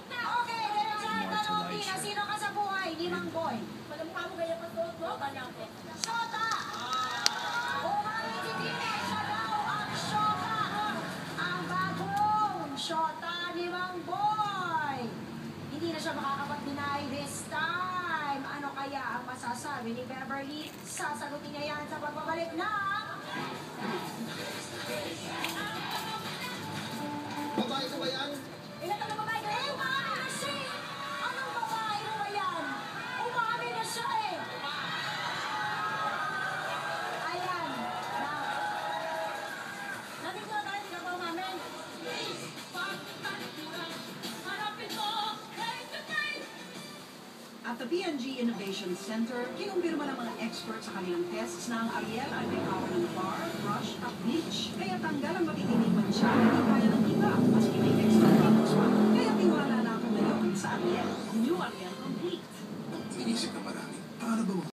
Okay, diretso ang tanong, Tina. Sino ka sa buhay? Limang boy. Malamukha mo ganyan pa to. Shota lang po. Shota! Umamin si Tina, siya daw ang Shota. Ang bagong Shota, limang boy. Hindi na siya makakapag-deny this time. Ano kaya ang masasabi ni Beverly? Sasagutin niya yan sa pagbabalik na... Babae ko ba yan? Ilan ang babae ka? Eh, umamin na siya eh. Anong babae mo ba yan? Umamin na siya eh. Ayan. Nandito na tayo, hindi ka pa umamin. Hanapin mo! Face to face! At the PNG Innovation Center, kinumpirma ng mga experts sa kanilang tests na ang Ariel ay may power ng bar, brush at bleach. Kaya tanggal ang matitinding mancha na hindi kaya ng iba. Maski may extra products pa. Kaya tiwala na ako ngayon sa Ariel. New Ariel Complete.